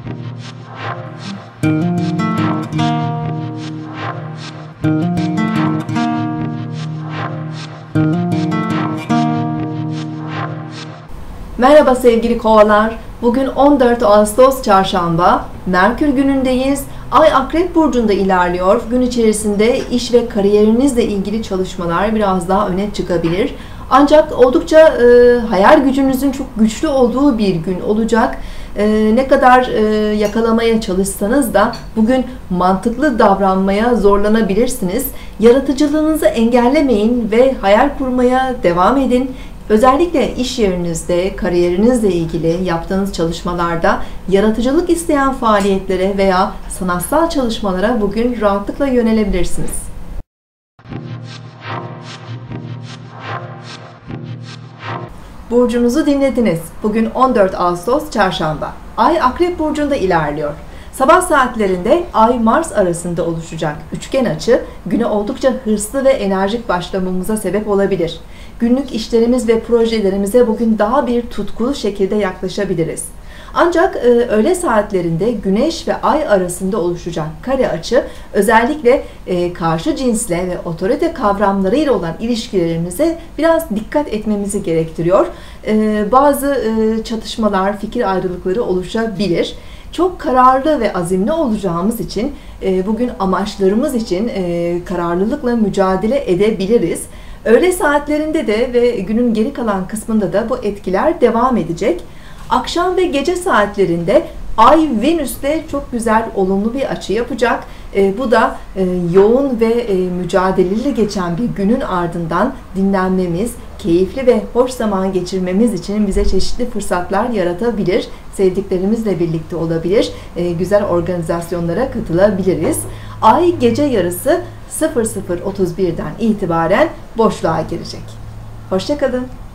Merhaba sevgili kovalar. Bugün 14 Ağustos Çarşamba. Merkür günündeyiz. Ay Akrep Burcu'nda ilerliyor. Gün içerisinde iş ve kariyerinizle ilgili çalışmalar biraz daha öne çıkabilir. Ancak oldukça hayal gücünüzün çok güçlü olduğu bir gün olacak. Ne kadar yakalamaya çalışsanız da bugün mantıklı davranmaya zorlanabilirsiniz. Yaratıcılığınızı engellemeyin ve hayal kurmaya devam edin. Özellikle iş yerinizde, kariyerinizle ilgili yaptığınız çalışmalarda yaratıcılık isteyen faaliyetlere veya sanatsal çalışmalara bugün rahatlıkla yönelebilirsiniz. Burcunuzu dinlediniz. Bugün 14 Ağustos Çarşamba. Ay Akrep Burcu'nda ilerliyor. Sabah saatlerinde Ay-Mars arasında oluşacak üçgen açı, güne oldukça hırslı ve enerjik başlamamıza sebep olabilir. Günlük işlerimiz ve projelerimize bugün daha bir tutkulu şekilde yaklaşabiliriz. Ancak öğle saatlerinde Güneş ve Ay arasında oluşacak kare açı, özellikle karşı cinsle ve otorite kavramlarıyla olan ilişkilerimize biraz dikkat etmemizi gerektiriyor. Bazı çatışmalar, fikir ayrılıkları oluşabilir. Çok kararlı ve azimli olacağımız için bugün amaçlarımız için kararlılıkla mücadele edebiliriz. Öğle saatlerinde de ve günün geri kalan kısmında da bu etkiler devam edecek. Akşam ve gece saatlerinde Ay Venüs'te çok güzel olumlu bir açı yapacak. Bu da yoğun ve mücadeleli geçen bir günün ardından dinlenmemiz, keyifli ve hoş zaman geçirmemiz için bize çeşitli fırsatlar yaratabilir. Sevdiklerimizle birlikte olabilir, güzel organizasyonlara katılabiliriz. Ay gece yarısı 00:31'den itibaren boşluğa girecek. Hoşça kalın.